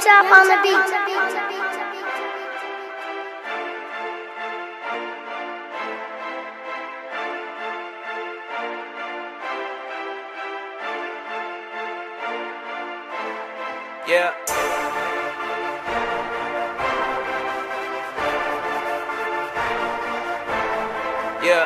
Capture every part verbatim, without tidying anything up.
top on the beat. Yeah. Yeah.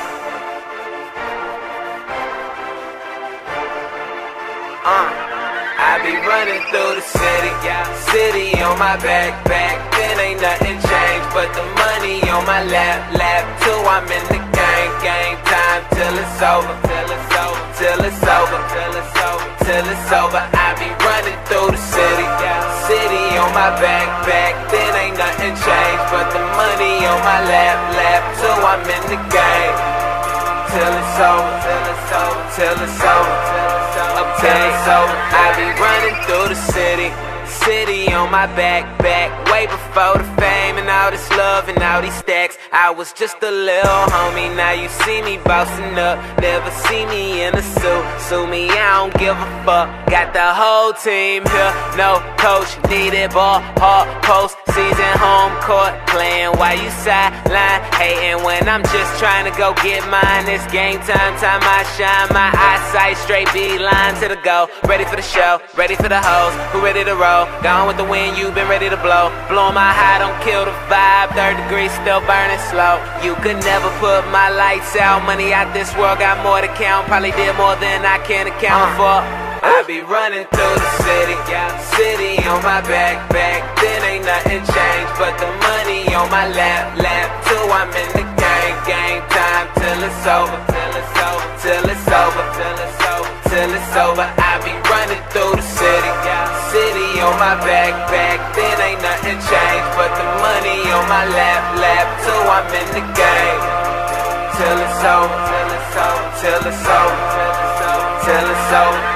Uh, I be running through the city, yeah. City on my back, back. Then ain't nothing changed but the money on my lap, lap. Till I'm in the game, game time till it's over, till it's over, till it's over, till it's over, till it's over. I be running through the city, yeah. City on my back, back. Then ain't nothing changed but the money on my lap, lap. Till I'm in the game. Till it's over, till it's over, till it's over, till it's over. I be running through the city, city on my back, back. Way before the fame and all this love and all these stacks. I was just a little homie, now you see me bossing up. Never see me in a suit, sue me, I don't give a fuck. Got the whole team here, no coach, needed ball, hard post, season home court, playing while you sideline, hating when I'm just trying to go get mine. It's game time, time I shine, my eyesight straight beeline to the goal. Ready for the show, ready for the hoes, who ready to roll? Gone with the wind, you been ready to blow. Blowing my high, don't kill the vibe, third degree still burning slow. You could never put my lights out, money out this world, got more to count. Probably did more than I can account for. I be running through the city, yeah. City on my back, back. Then ain't nothing changed but the money on my lap, lap. Till I'm in the game, game time till it's over, till it's over, till it's over, till it's over, till it's over. I be running through the city, yeah. City on my back, back. Then ain't nothing changed but the money on my lap, lap. Till I'm in the game, till it's over, till it's over, till it's over, till it's over, till it's over.